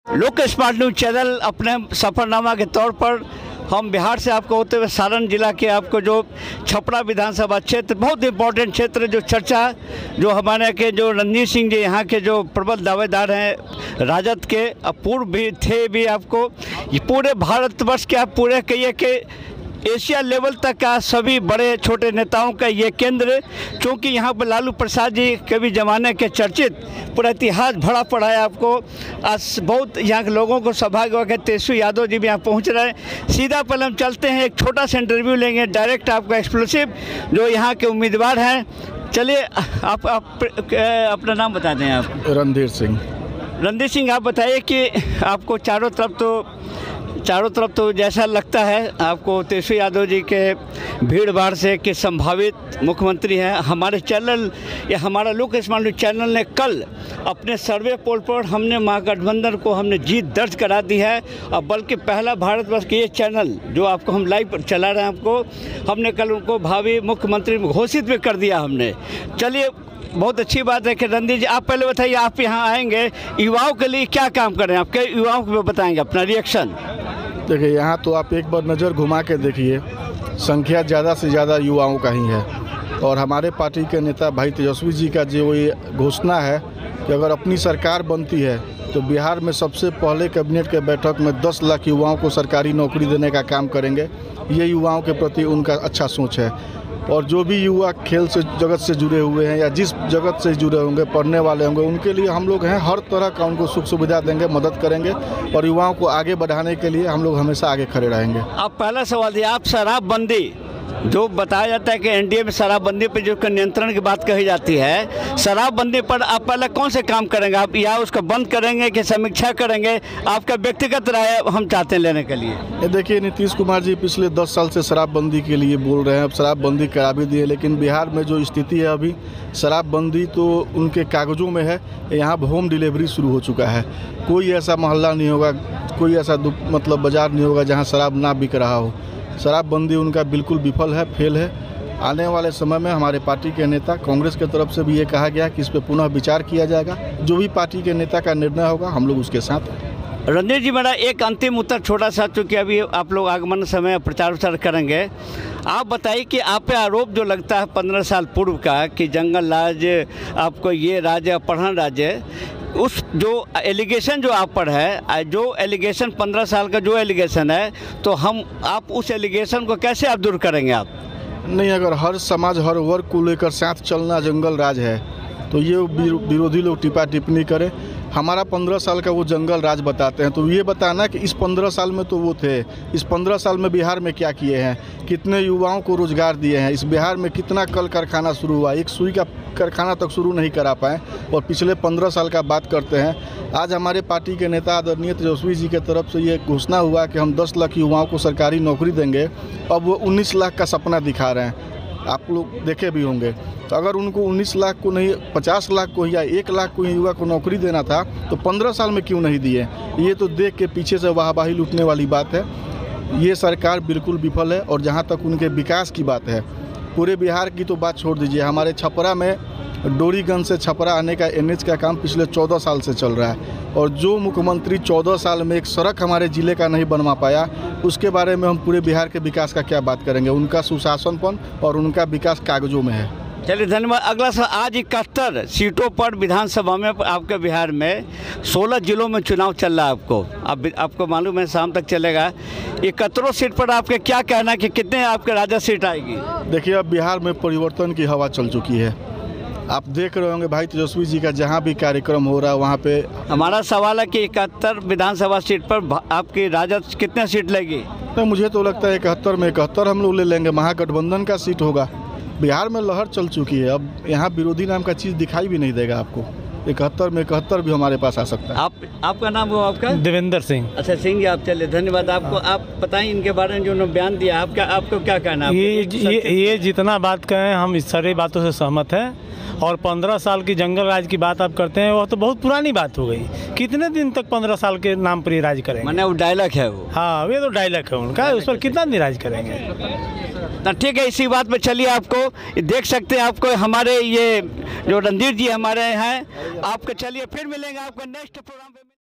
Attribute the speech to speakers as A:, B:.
A: लोक smart news channel अपने सफरनामा के तौर पर हम बिहार से आपको होते हुए सारण जिला के आपको जो छपरा विधानसभा क्षेत्र बहुत इंपॉर्टेंट क्षेत्र जो चर्चा जो हमारे के जो रणजीत सिंह जी यहाँ के जो प्रबल दावेदार हैं राजद के पूर्व भी थे भी आपको पूरे भारतवर्ष के आप पूरे कहिए कि एशिया लेवल तक का सभी बड़े छोटे नेताओं का ये केंद्र, क्योंकि यहाँ पर लालू प्रसाद जी के भी ज़माने के चर्चित पूरा इतिहास भरा पड़ा है आपको। आज बहुत यहाँ के लोगों को सौभाग्य हो गया, तेजस्वी यादव जी भी यहाँ पहुँच रहे हैं। सीधा पहले हम चलते हैं, एक छोटा सा इंटरव्यू लेंगे डायरेक्ट आपका एक्सक्लूसिव जो यहाँ के उम्मीदवार हैं। चलिए आप अपना नाम बता दें। आप रणधीर सिंह आप बताइए कि आपको चारों तरफ तो जैसा लगता है आपको तेजस्वी यादव जी के भीड़ भाड़ से कि संभावित मुख्यमंत्री हैं। हमारे चैनल या हमारा लोक स्मार्ट न्यूज चैनल ने कल अपने सर्वे पोल पर हमने महागठबंधन को हमने जीत दर्ज करा दी है, और बल्कि पहला भारतवर्ष के ये चैनल जो आपको हम लाइव चला रहे हैं आपको हमने कल उनको भावी मुख्यमंत्री घोषित भी कर दिया हमने। चलिए बहुत अच्छी बात है कि रणदीप जी आप पहले बताइए, आप यहाँ आएंगे युवाओं के लिए क्या काम कर रहे हैं, आपके युवाओं को बताएंगे अपना रिएक्शन।
B: देखिए यहाँ तो आप एक बार नज़र घुमा के देखिए, संख्या ज़्यादा से ज़्यादा युवाओं का ही है। और हमारे पार्टी के नेता भाई तेजस्वी जी का जो ये घोषणा है कि अगर अपनी सरकार बनती है तो बिहार में सबसे पहले कैबिनेट के बैठक में 10 लाख युवाओं को सरकारी नौकरी देने का काम करेंगे। ये युवाओं के प्रति उनका अच्छा सोच है। और जो भी युवा खेल से जगत से जुड़े हुए हैं या जिस जगत से जुड़े होंगे, पढ़ने वाले होंगे, उनके लिए हम लोग हैं, हर तरह का उनको सुख सुविधा देंगे, मदद करेंगे और युवाओं को आगे बढ़ाने के लिए हम लोग हमेशा आगे खड़े रहेंगे।
A: आप पहला सवाल दिया, आप शराबबंदी जो बताया जाता है कि एनडीए में शराबबंदी पर जो नियंत्रण की बात कही जाती है, शराबबंदी पर आप पहले कौन से काम करेंगे? आप या उसको बंद करेंगे कि समीक्षा करेंगे? आपका व्यक्तिगत राय हम चाहते हैं लेने के लिए।
B: ये देखिए नीतीश कुमार जी पिछले 10 साल से शराबबंदी के लिए बोल रहे हैं, अब शराबबंदी करा भी दिए, लेकिन बिहार में जो स्थिति है अभी शराबबंदी तो उनके कागजों में है। यहाँ होम डिलीवरी शुरू हो चुका है। कोई ऐसा मोहल्ला नहीं होगा, कोई ऐसा मतलब बाज़ार नहीं होगा जहाँ शराब ना बिक रहा हो। शराबबंदी उनका बिल्कुल विफल है, फेल है। आने वाले समय में हमारे पार्टी के नेता कांग्रेस की तरफ से भी ये कहा गया कि इस पे पुनः विचार किया जाएगा। जो भी पार्टी के नेता का निर्णय होगा हम लोग उसके साथ हैं।
A: रणजीत जी मेरा एक अंतिम उत्तर छोटा सा, चूँकि अभी आप लोग आगमन समय प्रचार प्रसार करेंगे, आप बताइए कि आप पे आरोप जो लगता है 15 साल पूर्व का कि जंगल राज आपको ये राज्य अपहरण राज्य, उस जो एलिगेशन जो आप पर है, जो एलिगेशन 15 साल का जो एलिगेशन है, तो आप उस एलिगेशन को कैसे आप दूर करेंगे? आप
B: नहीं, अगर हर समाज हर वर्ग को लेकर साथ चलना जंगल राज है तो ये विरोधी लोग टिप्पा टिप्पणी करें। हमारा 15 साल का वो जंगल राज बताते हैं, तो ये बताना कि इस 15 साल में तो वो थे, इस 15 साल में बिहार में क्या किए हैं, कितने युवाओं को रोजगार दिए हैं, इस बिहार में कितना कल कारखाना शुरू हुआ, एक सुई का कारखाना तक शुरू नहीं करा पाए, और पिछले 15 साल का बात करते हैं। आज हमारे पार्टी के नेता आदरणीय तेजस्वी जी की तरफ से ये घोषणा हुआ कि हम 10 लाख युवाओं को सरकारी नौकरी देंगे। अब वो 19 लाख का सपना दिखा रहे हैं, आप लोग देखे भी होंगे। तो अगर उनको 19 लाख को नहीं 50 लाख को या 1 लाख को युवा को नौकरी देना था तो 15 साल में क्यों नहीं दिए? ये तो देख के पीछे से वाहवाही लूटने वाली बात है। ये सरकार बिल्कुल विफल है। और जहाँ तक उनके विकास की बात है, पूरे बिहार की तो बात छोड़ दीजिए, हमारे छपरा में डोरीगंज से छपरा आने का NH का काम पिछले 14 साल से चल रहा है। और जो मुख्यमंत्री 14 साल में एक सड़क हमारे ज़िले का नहीं बनवा पाया, उसके बारे में हम पूरे बिहार के विकास का क्या बात करेंगे? उनका सुशासनपन और उनका विकास कागजों में है।
A: चलिए धन्यवाद। अगला सवाल, आज 71 सीटों पर विधानसभा में आपके बिहार में 16 जिलों में चुनाव चल रहा है। आपको मालूम है शाम तक चलेगा। 71 सीट पर आपके क्या कहना है कि कितने आपके राजद सीट आएगी?
B: देखिए अब बिहार में परिवर्तन की हवा चल चुकी है। आप देख रहे होंगे भाई तेजस्वी जी का जहाँ भी कार्यक्रम हो रहा है वहाँ पे।
A: हमारा सवाल है कि 71 विधानसभा सीट पर आपकी राजद कितने सीट लेगी?
B: तो मुझे तो लगता है 71 में 71 हम लोग ले लेंगे। महागठबंधन का सीट होगा। बिहार में लहर चल चुकी है, अब यहाँ विरोधी नाम का चीज़ दिखाई भी नहीं देगा आपको। 71 में 71 भी हमारे पास आ सकता है।
A: आपका नाम हो? आपका
C: देवेंद्र सिंह।
A: अच्छा सिंह जी, आप चलिए धन्यवाद। आपको आप बताएं इनके बारे में जो उन्होंने बयान दिया, आपको क्या कहना है?
C: ये जितना बात कहें हम इस सारी बातों से सहमत हैं। और 15 साल की जंगल राज की बात आप करते हैं, वो तो बहुत पुरानी बात हो गई। कितने दिन तक 15 साल के नाम पर ही राज करेंगे?
A: मैंने वो डायलॉग है वो।
C: हाँ, ये तो डायलॉग है उनका, उस पर कितना दिन राज करेंगे?
A: तो ठीक है, इसी बात पे चलिए आपको देख सकते हैं। आपको हमारे ये जो रणधीर जी हमारे हैं, आपको चलिए फिर मिलेंगे आपको नेक्स्ट प्रोग्राम।